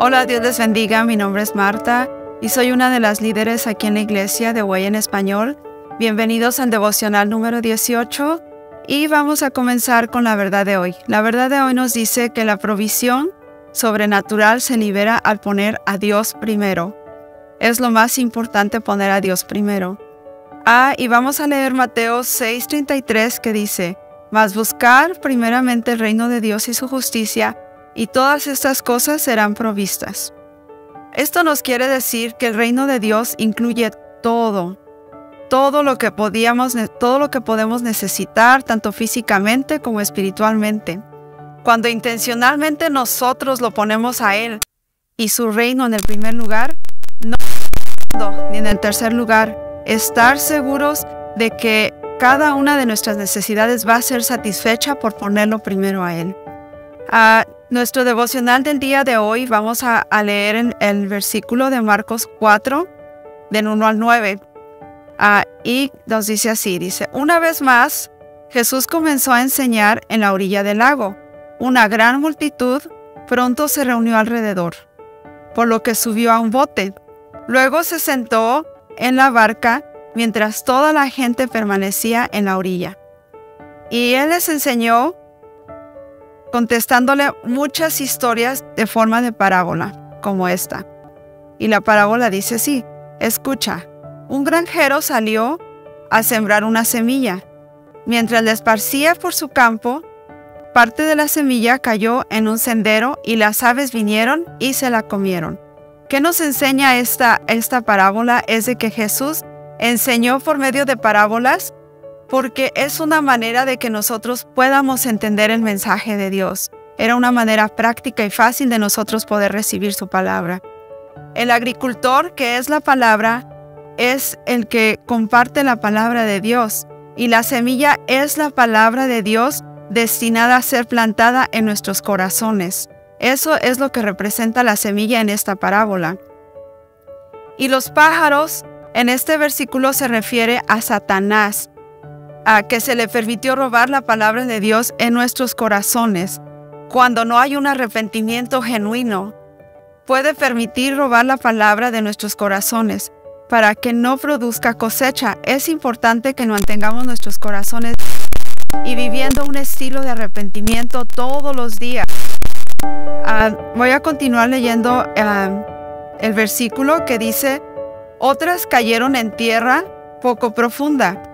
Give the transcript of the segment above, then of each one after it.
Hola, Dios les bendiga. Mi nombre es Marta y soy una de las líderes aquí en la iglesia de Way en Español. Bienvenidos al devocional número 18 y vamos a comenzar con la verdad de hoy. La verdad de hoy nos dice que la provisión sobrenatural se libera al poner a Dios primero. Es lo más importante, poner a Dios primero. Y vamos a leer Mateo 6:33 que dice: mas buscar primeramente el reino de Dios y su justicia, y todas estas cosas serán provistas. Esto nos quiere decir que el reino de Dios incluye todo lo que podemos necesitar, tanto físicamente como espiritualmente. Cuando intencionalmente nosotros lo ponemos a Él y su reino en el primer lugar, no ni en el tercer lugar, estar seguros de que cada una de nuestras necesidades va a ser satisfecha por ponerlo primero a Él. Nuestro devocional del día de hoy vamos a leer en el versículo de Marcos 4, del 1 al 9. Y nos dice así, una vez más, Jesús comenzó a enseñar en la orilla del lago. Una gran multitud pronto se reunió alrededor, por lo que subió a un bote. Luego se sentó en la barca mientras toda la gente permanecía en la orilla. Y Él les enseñó contestándole muchas historias de forma de parábola, como esta. Y la parábola dice así: escucha, un granjero salió a sembrar una semilla. Mientras la esparcía por su campo, parte de la semilla cayó en un sendero y las aves vinieron y se la comieron. ¿Qué nos enseña esta parábola? Es de que Jesús enseñó por medio de parábolas porque es una manera de que nosotros podamos entender el mensaje de Dios. Era una manera práctica y fácil de nosotros poder recibir su palabra. El agricultor, que es la palabra, es el que comparte la palabra de Dios, y la semilla es la palabra de Dios destinada a ser plantada en nuestros corazones. Eso es lo que representa la semilla en esta parábola. Y los pájaros, en este versículo se refiere a Satanás, a que se le permitió robar la palabra de Dios en nuestros corazones. Cuando no hay un arrepentimiento genuino, puede permitir robar la palabra de nuestros corazones para que no produzca cosecha. Es importante que mantengamos nuestros corazones y viviendo un estilo de arrepentimiento todos los días. Voy a continuar leyendo el versículo que dice: otras cayeron en tierra poco profunda,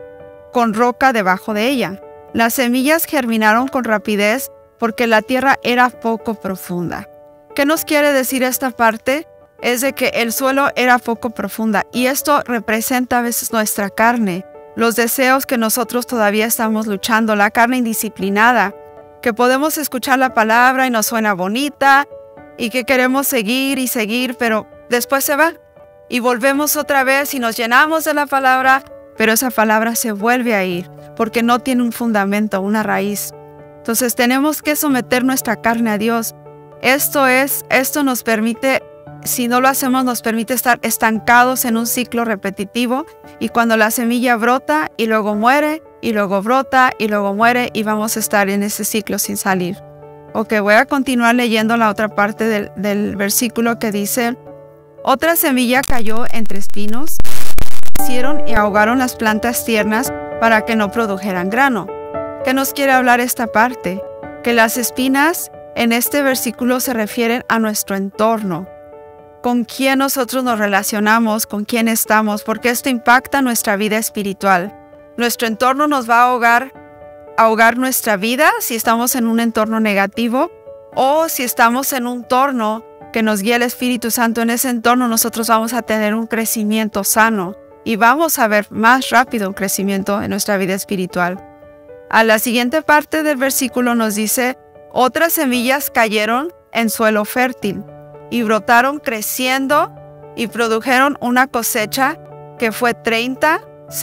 con roca debajo de ella. Las semillas germinaron con rapidez porque la tierra era poco profunda. ¿Qué nos quiere decir esta parte? Es de que el suelo era poco profunda, y esto representa a veces nuestra carne, los deseos que nosotros todavía estamos luchando, la carne indisciplinada, que podemos escuchar la palabra y nos suena bonita y que queremos seguir, pero después se va y volvemos otra vez y nos llenamos de la palabra, pero esa palabra se vuelve a ir porque no tiene un fundamento, una raíz. Entonces tenemos que someter nuestra carne a Dios. Esto nos permite, si no lo hacemos, nos permite estar estancados en un ciclo repetitivo, y cuando la semilla brota y luego muere, y luego brota y luego muere, y vamos a estar en ese ciclo sin salir. Voy a continuar leyendo la otra parte del versículo que dice: otra semilla cayó entre espinos, crecieron y ahogaron las plantas tiernas para que no produjeran grano. ¿Qué nos quiere hablar esta parte? Que las espinas en este versículo se refieren a nuestro entorno, con quién nosotros nos relacionamos, con quién estamos, porque esto impacta nuestra vida espiritual. Nuestro entorno nos va a ahogar nuestra vida si estamos en un entorno negativo, o si estamos en un entorno que nos guía el Espíritu Santo. En ese entorno nosotros vamos a tener un crecimiento sano y vamos a ver más rápido un crecimiento en nuestra vida espiritual. A la siguiente parte del versículo nos dice: otras semillas cayeron en suelo fértil y brotaron creciendo y produjeron una cosecha que fue 30,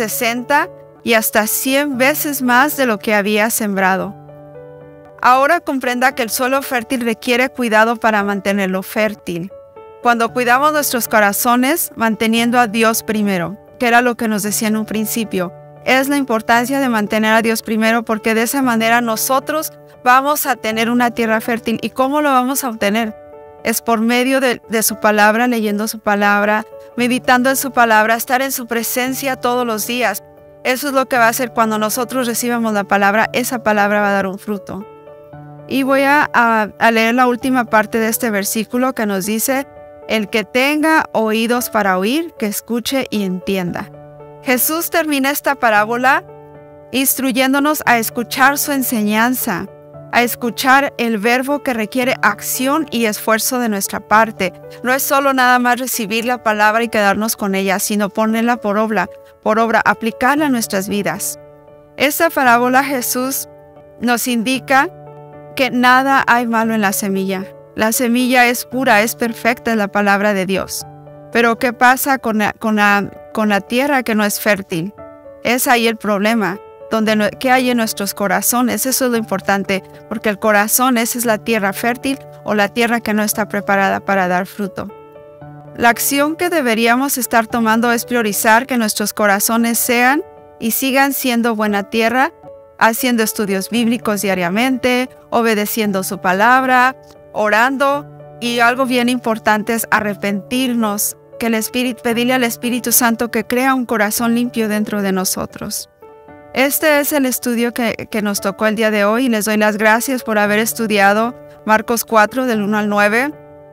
60 y hasta 100 veces más de lo que había sembrado. Ahora comprenda que el suelo fértil requiere cuidado para mantenerlo fértil. Cuando cuidamos nuestros corazones, manteniendo a Dios primero, que era lo que nos decía en un principio, es la importancia de mantener a Dios primero, porque de esa manera nosotros vamos a tener una tierra fértil. ¿Y cómo lo vamos a obtener? Es por medio de su palabra, leyendo su palabra, meditando en su palabra, estar en su presencia todos los días. Eso es lo que va a hacer cuando nosotros recibamos la palabra. Esa palabra va a dar un fruto. Y voy a leer la última parte de este versículo que nos dice: el que tenga oídos para oír, que escuche y entienda. Jesús termina esta parábola instruyéndonos a escuchar su enseñanza, a escuchar el verbo que requiere acción y esfuerzo de nuestra parte. No es solo nada más recibir la palabra y quedarnos con ella, sino ponerla por obra, aplicarla a nuestras vidas. Esta parábola Jesús nos indica que nada hay malo en la semilla. La semilla es pura, es perfecta, es la palabra de Dios. Pero ¿qué pasa con la tierra que no es fértil? Es ahí el problema. ¿Qué hay en nuestros corazones? Eso es lo importante, porque el corazón, esa es la tierra fértil o la tierra que no está preparada para dar fruto. La acción que deberíamos estar tomando es priorizar que nuestros corazones sean y sigan siendo buena tierra, haciendo estudios bíblicos diariamente, obedeciendo su palabra, orando, y algo bien importante es arrepentirnos, pedirle al Espíritu Santo que crea un corazón limpio dentro de nosotros. Este es el estudio que nos tocó el día de hoy y les doy las gracias por haber estudiado Marcos 4 del 1 al 9.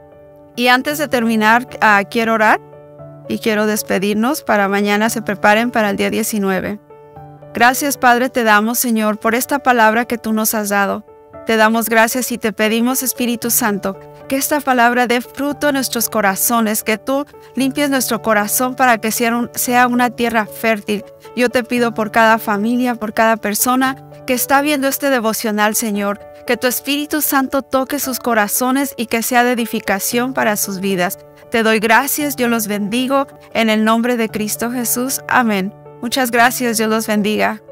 Y antes de terminar, quiero orar y quiero despedirnos para mañana se preparen para el día 19. Gracias, Padre, te damos, Señor, por esta palabra que tú nos has dado. Te damos gracias y te pedimos, Espíritu Santo, que esta palabra dé fruto en nuestros corazones, que tú limpies nuestro corazón para que sea una tierra fértil. Yo te pido por cada familia, por cada persona que está viendo este devocional, Señor, que tu Espíritu Santo toque sus corazones y que sea de edificación para sus vidas. Te doy gracias, yo los bendigo, en el nombre de Cristo Jesús. Amén. Muchas gracias, Dios los bendiga.